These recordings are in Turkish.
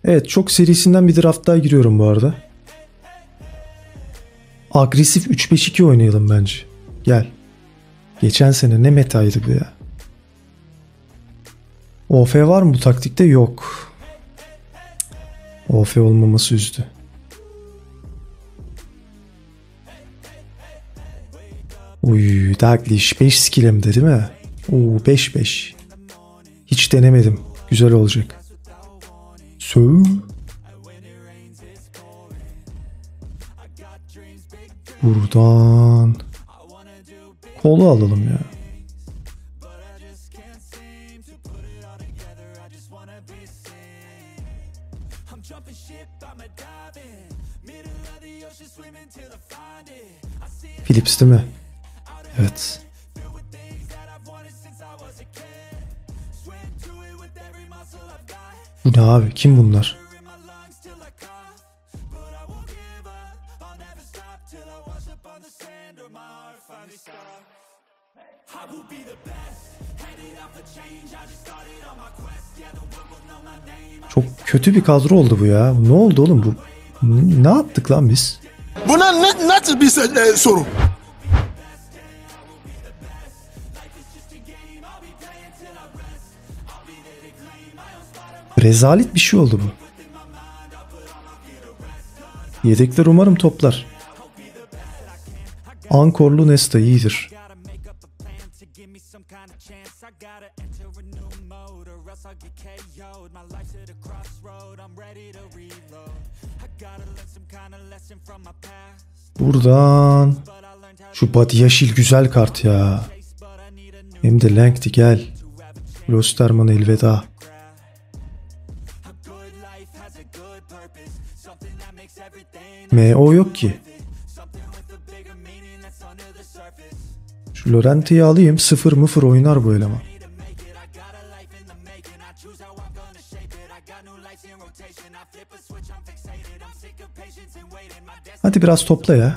Evet, çok serisinden bir draft daha giriyorum bu arada. Agresif 3-5-2 oynayalım bence. Gel. Geçen sene ne metaydı bu ya. OF var mı bu taktikte? Yok. OF olmaması üzdü. Uy, Daglish 5 skill'imde değil mi? Oo, 5-5. Hiç denemedim. Güzel olacak. Buradan kolu alalım ya. Philips değil mi? Evet. Bu ne abi? Kim bunlar? Çok kötü bir kadro oldu bu ya. Ne oldu oğlum bu? Ne yaptık lan biz? Buna nasıl bir soru? Rezalet bir şey oldu bu. Yedekler umarım toplar. Ankorlu Nesta iyidir. Buradan şu Badiaşil güzel kart ya. Hem de Lengthy gel. Klosterman elveda. MO yok ki. Şu Laurenti'yi alayım. 0-0 oynar bu eleman. Hadi biraz topla ya.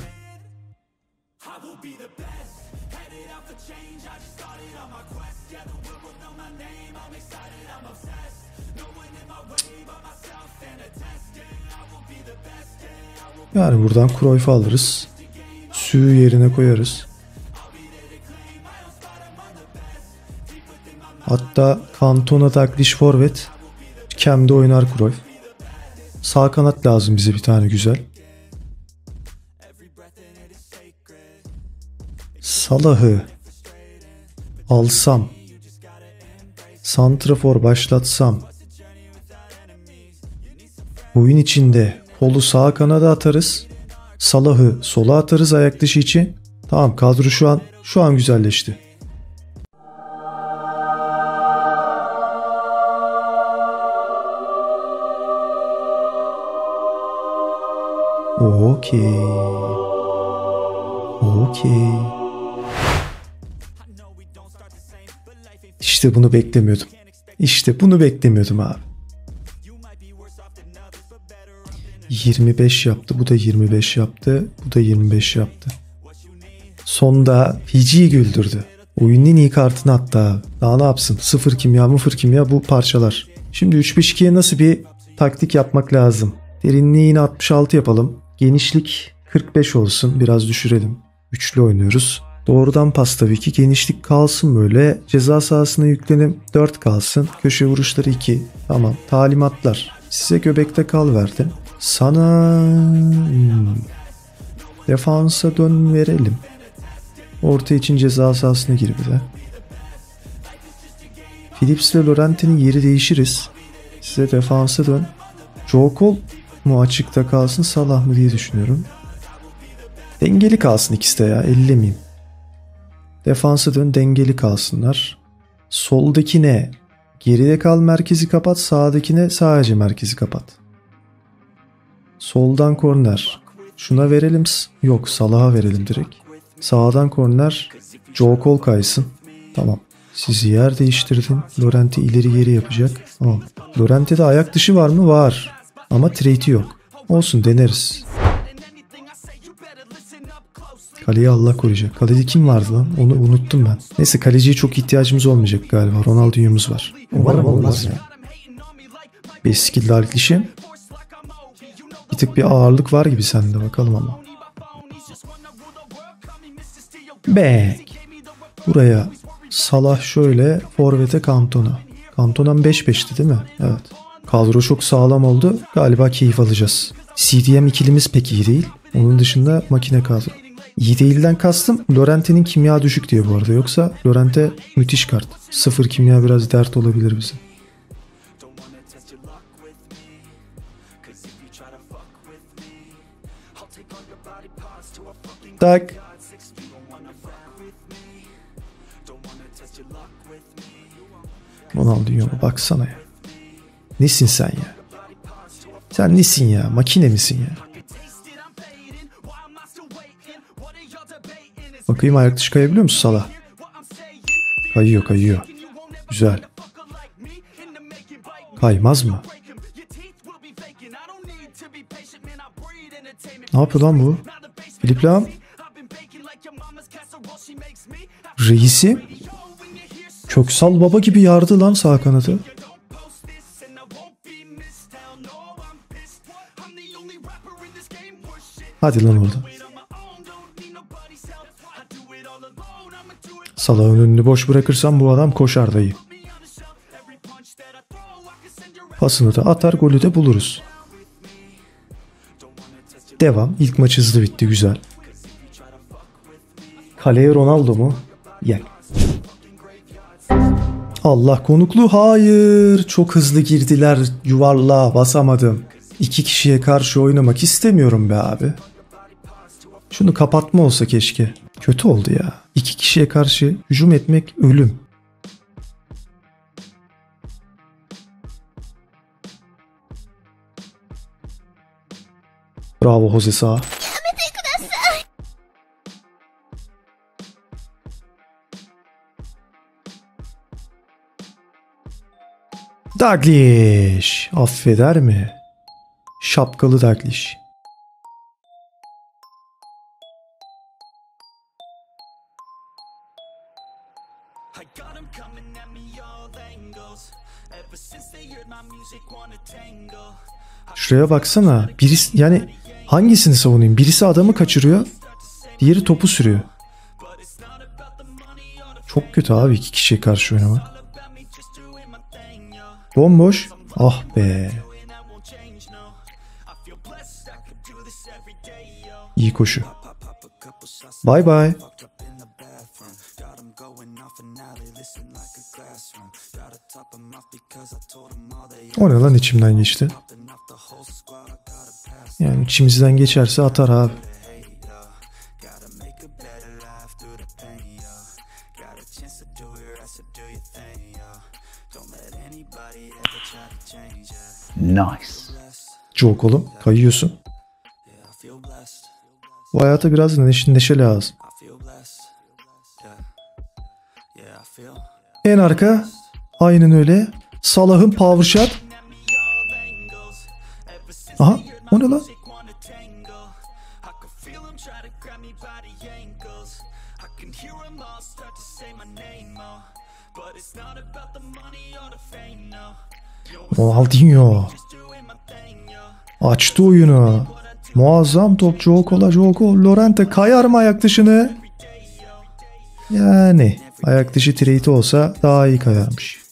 Yani buradan Cruyff'u alırız. Sü'yü yerine koyarız. Hatta Cantona, Daglish forvet. Kem'de oynar Cruyff. Sağ kanat lazım bize bir tane güzel. Salah'ı alsam. Santrafor başlatsam. Oyun içinde kolu sağ kanada atarız. Salah'ı sola atarız ayak dışı için. Tamam, kadro şu an güzelleşti. Okey. İşte bunu beklemiyordum. İşte bunu beklemiyordum abi. 25 yaptı. Bu da 25 yaptı. Bu da 25 yaptı. Sonda Fici'yi güldürdü. Oyunun en iyi kartını attı abi. Daha ne yapsın? 0 kimya bu parçalar. Şimdi 3-5-2'ye nasıl bir taktik yapmak lazım? Derinliği yine 66 yapalım. Genişlik 45 olsun. Biraz düşürelim. Üçlü oynuyoruz. Doğrudan pas tabii ki. Genişlik kalsın böyle. Ceza sahasına yüklenim 4 kalsın. Köşe vuruşları 2. Tamam. Talimatlar. Size göbekte kal verdim. Sana defansa dön verelim. Orta için ceza sahasına gir bir de. Phillips ile Laurenti'nin yeri değişiriz. Size defansa dön. Joe Cole mu açıkta kalsın, Salah mı diye düşünüyorum. Dengeli kalsın ikisi de ya. Ellemeyeyim. Defansa dön, dengeli kalsınlar. Soldakine geride kal, merkezi kapat. Sağdakine sadece merkezi kapat. Soldan korner. Şuna verelim. Yok, Salah'a verelim direkt. Sağdan korner. Joe Cole kaysın. Tamam. Sizi yer değiştirdim. Llorente ileri geri yapacak. Tamam. Llorente'de ayak dışı var mı? Var. Ama trade'i yok. Olsun, deneriz. Kaleyi Allah koruyacak. Kalede kim vardı lan? Onu unuttum ben. Neyse, kaleciye çok ihtiyacımız olmayacak galiba. Ronaldinho'muz var. Umarım olmaz ya. 5 skill Dalglish'i. Bir tık bir ağırlık var gibi sende, bakalım ama. Bang. Buraya Salah şöyle, forvete Cantona. Cantona'm 5-5'ti değil mi? Evet. Kadro çok sağlam oldu. Galiba keyif alacağız. CDM ikilimiz pek iyi değil. Onun dışında makine kadro. İyi değilden kastım Llorente'nin kimya düşük diye bu arada. Yoksa Llorente müthiş kart. 0 kimya biraz dert olabilir bize. Tak. Ronaldinho'ya baksana ya. Nesin sen ya? Sen nesin ya? Makine misin ya? Bakayım ayak dışı kayabiliyor musun Salah? Kayıyor. Güzel. Kaymaz mı? Ne yapıyor lan bu? Philipp Lahm. Reisi. Köksal baba gibi yardı lan sağ kanadı. Hadi lan oradan. Salah'ın önünü boş bırakırsam bu adam koşar dayı. Pasını da atar, golü de buluruz. Devam. İlk maç hızlı bitti. Güzel. Kaleye Ronaldo mu? Gel. Allah, konuklu. Hayır. Çok hızlı girdiler. Yuvarlığa basamadım. 2 kişiye karşı oynamak istemiyorum be abi. Şunu kapatma olsa keşke. Kötü oldu ya. 2 kişiye karşı hücum etmek ölüm. Bravo Jose Sá. Dalglish. Affeder mi? Şapkalı Dalglish. Şuraya baksana. Birisi, yani hangisini savunayım? Birisi adamı kaçırıyor. Diğeri topu sürüyor. Çok kötü abi 2 kişiye karşı oynamak. Bomboş. Ah be. İyi koşu. Bye bye. O ne lan, içimden geçti. Yani içimizden geçerse atar abi. Nice. Çok oğlum, kayıyorsun. Bu hayata biraz neşe lazım. En arka. Aynen öyle. Salah'ın power shot. Aha, o ne lan? Ronaldinho. Açtı oyunu. Muazzam top. Joko. Llorente kayar mı ayak dışını? Yani ayak dışı trade'i olsa daha iyi kayarmış.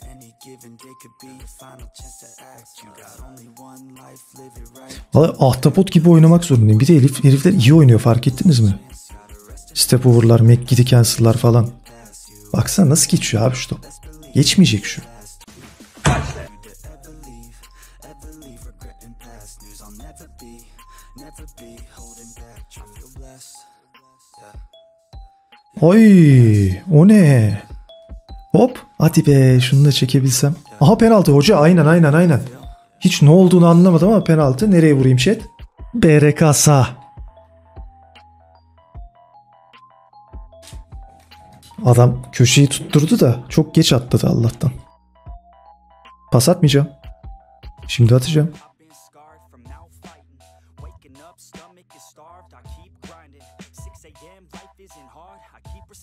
Ahtapot gibi oynamak zorundayım. Bir de herifler iyi oynuyor, fark ettiniz mi? Step over'lar, McGiddy cancel'lar falan. Baksana nasıl geçiyor abi şu top. Geçmeyecek şu. Oy, o ne? Hop, hadi be, şunu da çekebilsem. Aha, penaltı hoca, aynen. Hiç ne olduğunu anlamadım ama penaltı. Nereye vurayım chat? BRK'sa. Adam köşeyi tutturdu da çok geç atladı Allah'tan. Pas atmayacağım. Şimdi atacağım.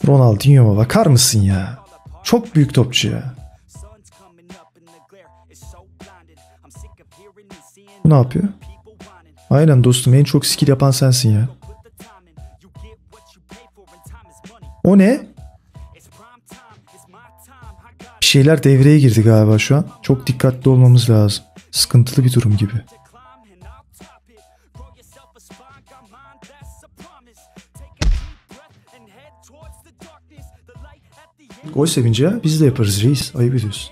Ronaldinho'ma bakar mısın ya? Çok büyük topçu ya. Bu ne yapıyor? Aynen dostum, en çok skill yapan sensin ya. O ne? Bir şeyler devreye girdi galiba şu an. Çok dikkatli olmamız lazım. Sıkıntılı bir durum gibi. Gol sevinci ya. Biz de yaparız reis. Ayıp ediyorsun.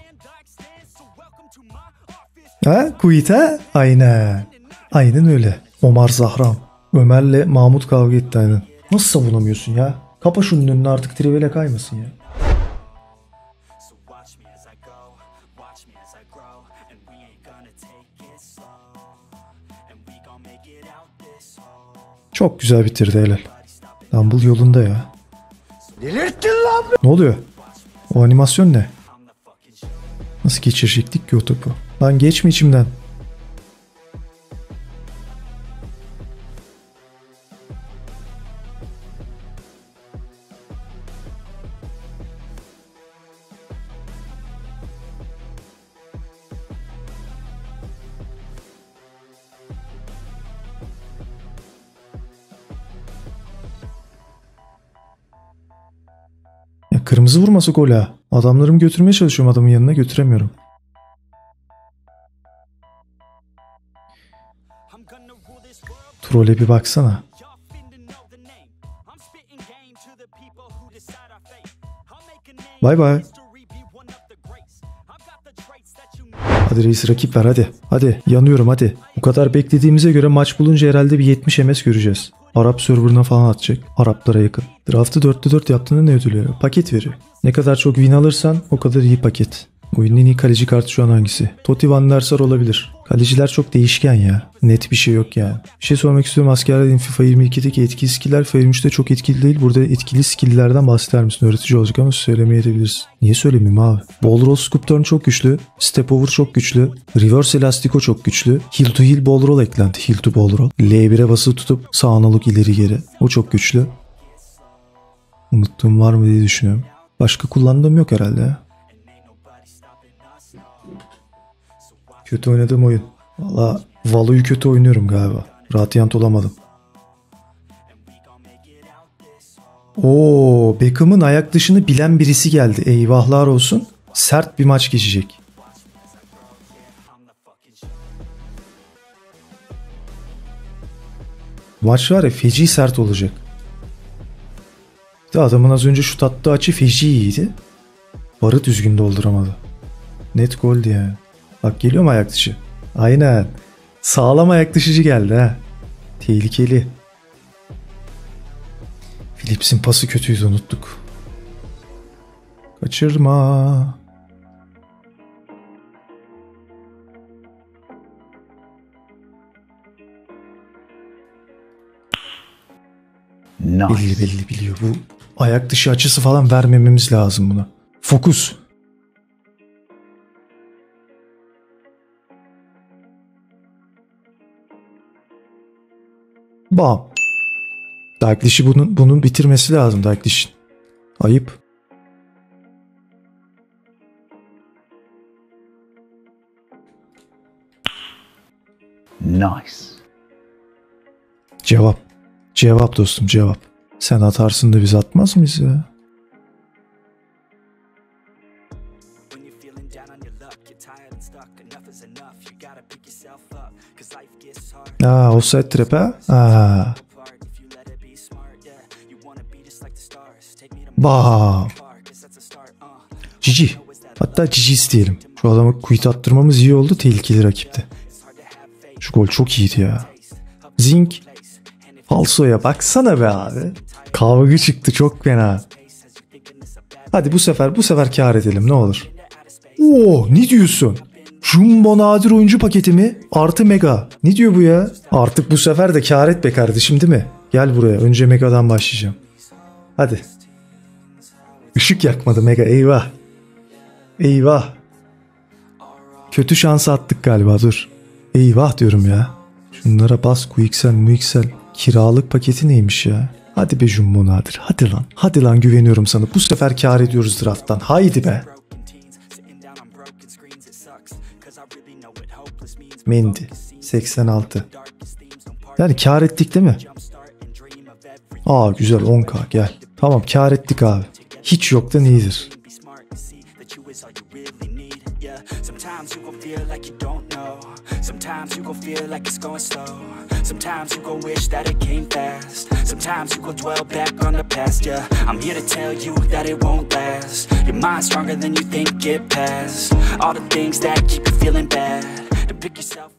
Ha? Kuyut ha? Aynen. Aynen öyle. Omar Zahram. Ömer'le Mahmut kavga etti aynen. Nasıl savunamıyorsun ya? Kapa şunun önünü artık, trivele kaymasın ya. Çok güzel bitirdi, helal. Dumble yolunda ya. Delirttin lan! Ne oluyor? O animasyon ne? Nasıl geçirecektik ki o topu? Lan geçme içimden. Ya kırmızı vurması gol ha. Adamlarımı götürmeye çalışıyorum, adamın yanına götüremiyorum. Trole bir baksana. Bay bay. Hadi reis, rakip ver hadi. Hadi yanıyorum hadi. Bu kadar beklediğimize göre maç bulunca herhalde bir 70 MS göreceğiz. Arap serverına falan atacak. Araplara yakın. Draft'ı 4'te 4 yaptığında ne ödül veriyor? Paket veriyor. Ne kadar çok win alırsan o kadar iyi paket. Oyunun en iyi kaleci kartı şu an hangisi? Totti Van der Sar olabilir. Kaleciler çok değişken ya. Net bir şey yok yani. Bir şey sormak istiyorum. Askerlerin FIFA 22'deki etkili skiller FIFA 23'te çok etkili değil. Burada etkili skilllerden bahseder misin? Öğretici olacak ama söylemeyebilirsin. Niye söylemeyeyim abi? Ball roll scoop turn çok güçlü. Step over çok güçlü. Reverse elastico çok güçlü. Heel to heel ball roll eklenti. Heel to ball roll. L1'e basılı tutup sağ analog ileri geri. O çok güçlü. Unuttuğum var mı diye düşünüyorum. Başka kullandığım yok herhalde ya. Kötü oynadığım oyun. Valla Valo'yu kötü oynuyorum galiba. Radyant olamadım. Oo, Beckham'ın ayak dışını bilen birisi geldi. Eyvahlar olsun. Sert bir maç geçecek. Maç var ya, feci sert olacak. Bir de adamın az önce şut attığı açı feci iyiydi. Barı düzgün dolduramadı. Net goldü yani. Bak geliyor mu ayak dışı? Aynen. Sağlam ayak dışıcı geldi ha. Tehlikeli. Phillips'in pası kötüydü, unuttuk. Kaçırma. Nice. Belli biliyor. Bu ayak dışı açısı falan vermememiz lazım buna. Fokus. Bam. Dalglish'i bunun bitirmesi lazım Dalglish'in. Ayıp. Nice. Cevap. Cevap dostum, cevap. Sen atarsın da biz atmaz mıyız ya? Offside trap ha? Bam. Cici. Hatta Cici isteyelim. Şu adamı quit attırmamız iyi oldu, tehlikeli rakipte. Şu gol çok iyiydi ya. Zink. Falso'ya baksana be abi. Kavga çıktı çok fena. Hadi bu sefer kâr edelim ne olur. Oo, ne diyorsun? Jumbo nadir oyuncu paketi mi? Artı mega. Ne diyor bu ya? Artık bu sefer de kâr et be kardeşim, değil mi? Gel buraya. Önce megadan başlayacağım. Hadi. Işık yakmadı mega. Eyvah. Eyvah. Kötü şansı attık galiba, dur. Eyvah diyorum ya. Şunlara bas, QXL. Kiralık paketi neymiş ya? Hadi be Jumbo nadir. Hadi lan. Hadi lan, güveniyorum sana. Bu sefer kâr ediyoruz drafttan. Haydi be. Mendy 86. Yani kar ettik değil mi? Aa güzel 10K gel. Tamam kar ettik abi. Hiç yoktan iyidir. Sometimes you gon' feel like you don't know. Sometimes you gon' feel like it's going slow. Sometimes you gon' wish that it came fast. Sometimes you gon' dwell back on the past, yeah. I'm here to tell you that it won't last. Your mind's stronger than you think, get past all the things that keep you feeling bad. To pick yourself